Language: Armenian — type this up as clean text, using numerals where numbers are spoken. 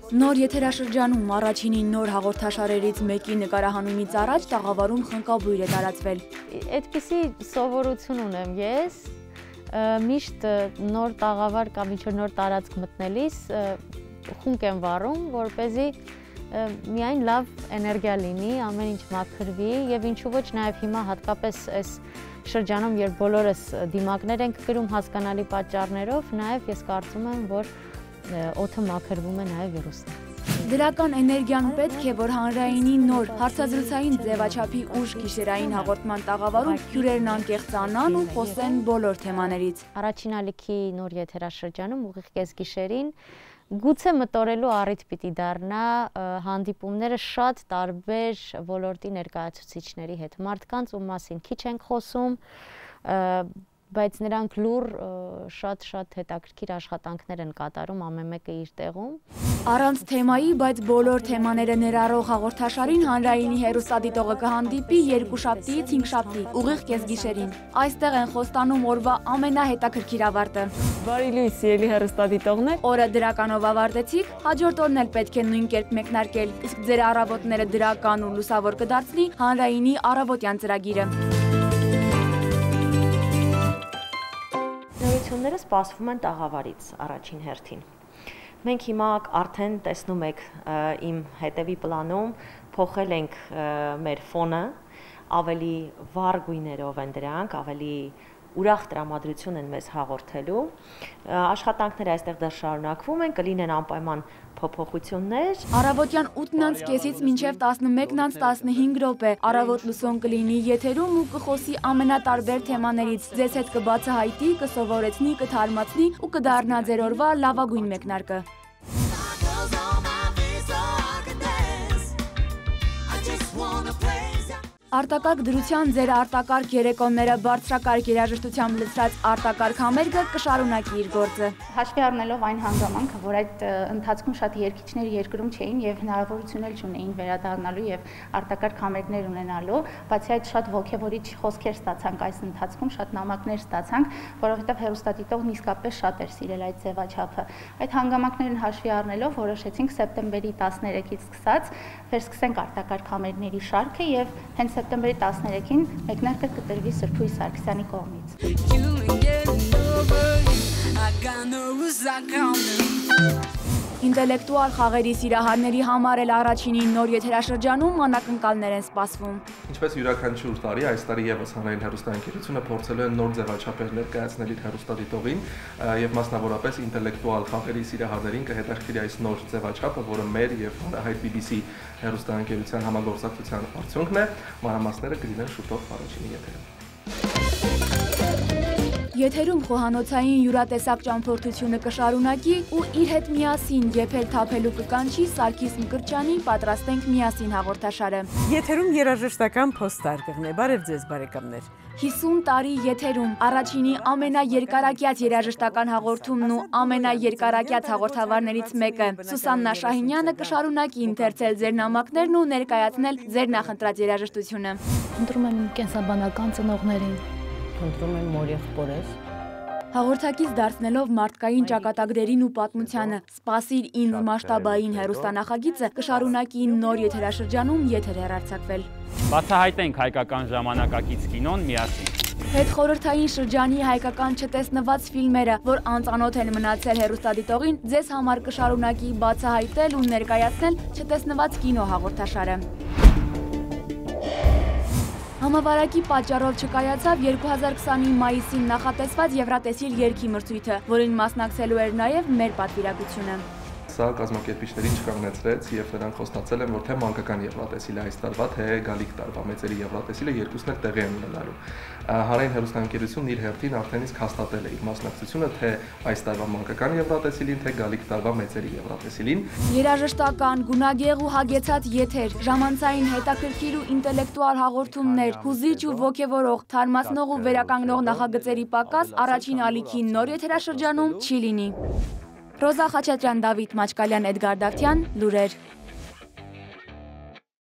Նոր եթերաշրջանում առաջինին նոր հաղորդաշարերից մեկի նկարահանումից առաջ տաղավարում խնկաբույր է տարածվել։ Այդպիսի սովորություն ունեմ ես, միշտ նոր տաղավար կամ ինչ-որ նոր տարածք մտնելիս խունկ եմ վառում, որպեսզի միայն լավ էներգիա լինի, ամեն ինչ մաքրվի եւ ինչու ոչ նաեւ հիմա հատկապես այս շրջանում, երբ բոլորս դիմակներ ենք կրում հասկանալի պատճառներով, նաեւ ես կարծում եմ, որ օդը մաքրվում է նաև վիրուսներից։ Դրական էներգիան պետք է, որ հանրայինի նոր հարցազրույցային ձևաչափի ուժ գիշերային հաղորդման տաղավարում հյուրերն անկեղծանան ու խոսեն բոլոր թեմաներից։ Առաջին ալիքի նոր եթերաշրջանում ուղիղ կեսգիշերին գուցե մտորելու առիթ պիտի դառնա հանդիպումները շատ տարբեր ոլորտի ներկայացուցիչների հետ։ Մարդկանց ում մասին քիչ ենք խոսում, բայց նրանք լուր շատ հետաքրքիր աշխատանքներ են կատարում ամեն մեկը իր տեղում։ Առանց թեմայի, բայց բոլոր թեմաները ներառող հաղորդաշարին հանրայինի հեռուստադիտողը կհանդիպի երկուշաբթիից հինգշաբթի ուղիղ կեսգիշերին։ Այստեղ են խոստանում օրվա ամենահետաքրքիր ավարտը։ Բարի լույս, սիրելի հեռուստադիտողներ։ Օրը դրականով ավարտեցիք, հաջորդ օրն էլ պետք է նույն կերպ մեկնարկել, իսկ ձեր առավոտները դրական ու լուսավոր կդարձնի հանրայինի առավոտյան ծրագիրը։ Նորությունները սպասվում են տաղավարից առաջին հերթին։ Մենք հիմա արդեն տեսնում եք իմ հետևի պլանում փոխել ենք մեր ֆոնը, ավելի վառ գույներով են դրանք, ավելի ուրախ տրամադրություն են մեզ հաղորդելու։ Աշխատանքները այստեղ դեռ շարունակվում են, կլինեն անպայման փոփոխություններ։ Առավոտյան 8:30-ից մինչև 11:15 րոպե առավոտ լուսոն կլինի եթերում ու կխոսի ամենատարբեր թեմաներից։ Ձեզ հետ կբացահայտի, կսովորեցնի, կթարմացնի ու կդառնա ձեր օրվա լավագույն մեկնարկը։ Արտակարգ դրության ձեր արտակարգ երեկոները բարձրակարգ երաժշտությամբ լցրած արտակարգ համերգը կշարունակի իր գործը։ Հաշվի առնելով այն հանգամանքը, որ այդ ընթացքում շատ երգիչներ երկրում չէին եւ հնարավորություն էլ չունեին վերադառնալու եւ արտակարգ համերգներ ունենալու, բացի այդ շատ ոգևորիչ խոսքեր ստացանք այս ընթացքում, շատ նամակներ ստացանք, որովհետեւ հեռուստադիտողն իսկապես շատ էր սիրել այդ ձևաչափը։ Այդ հանգամանքներն հաշվի առնելով որոշեցինք սեպտեմբերի 13-ից սկսած վերսկսենք արտակարգ համերգների շարքը եւ հենց սեպտեմբերի 13-ին մեկնարկը կտրվի Սրբույս Սարգսյանի կողմից։ Ինտելեկտուալ խաղերի սիրահարների համար էլ առաջինին նոր եթերաշրջանում անակնկալներ են սպասվում։ Ինչպես յուրաքանչյուր տարի, այս տարի եւս հանրային հեռուստաընկերությունը փորձելու է նոր ձևաչափեր ներկայացնել իր հեռուստադիտողին եւ մասնավորապես ինտելեկտուալ խաղերի սիրահարներին կհետաքրքրի այս նոր ձևաչափը, որը մեր եւ հանրահայտ BBC հեռուստաընկերության համագործակցության արդյունքն է։ Մանրամասները կլինեն շուտով առաջին եթերում։ Եթերում խոհանոցային յուրատեսակ ճամփորդությունը կշարունակի ու իր հետ միասին եփել թափելու կկանչի Սարգիս Մկրտչյանի «Պատրաստենք միասին» հաղորդաշարը։ Եթերում երաժշտական փոստարկղն է։ Բարև ձեզ բարեկամներ։ 50 տարի եթերում առաջինի ամենաերկարակյաց երաժշտական հաղորդումն ու ամենաերկարակյաց հաղորդավարներից մեկը Սուսաննա Շահինյանը կշարունակի ընթերցել ձեր նամակներն ու ներկայացնել ձեր նախընտրած երաժշտությունը։ Ընտրում եմ կենսաբանական ծնողներին։ Ընտրում եմ մոր եղբորս։ Հաղորդակից դարձնելով մարդկային ճակատագրերին ու պատմությանը, սպասիր ինձ մասշտաբային հեռուստանախագիծը կշարունակի նոր եթերաշրջանում եթեր հեռարձակվել։ Բացահայտենք հայկական ժամանակակից կինոն միասին։ Հետխորհրդային շրջանի հայկական չտեսնված ֆիլմերը, որ անծանոթ են մնացել հեռուստադիտողին, ձեզ համար կշարունակի բացահայտել ու ներկայացնել չտեսնված կինո հաղորդաշարը։ Համավարակի պատճառով չկայացավ 2020-ի մայիսին նախատեսված Եվրատեսիլ երգի մրցույթը, որին մասնակցելու էր նաև մեր պատվիրակությունը։ Սա կազմակերպիչներին չկանգնեցրեց եւ նրանք խոստացել են, որ թե մանկական Եվրատեսիլը այս տարվա, թե գալիք տարվա մեծերի Եվրատեսիլը երկուսն էլ տեղի են ունենալու։ Հանրային հեռուստաընկերությունն իր հերթին արդեն իսկ հաստատել է իր մասնակցությունը թե այս տարվա մանկական Եվրատեսիլին, թե գալիք տարվա մեծերի Եվրատեսիլին։ Երաժշտական, գունագեղ ու հագեցած եթեր, ժամանցային հետաքրքիր ու ինտելեկտուալ հաղորդումներ, հուզիչ ու ոգևորող, թարմացնող ու վերականգնող նախագծերի պակաս առաջին ալիքի նոր եթերաշրջանում չի լինի։ Ռոզա Խաչատրյան, Դավիթ Մաչկալյան, Էդգար Դավթյան, լուրեր։